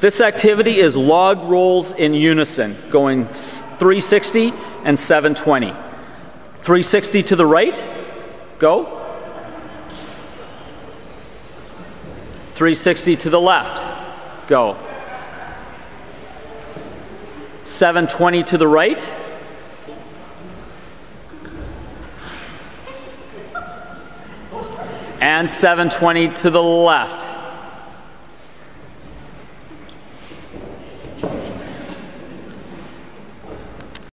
This activity is log rolls in unison, going 360 and 720. 360 to the right, go. 360 to the left, go. 720 to the right. And 720 to the left.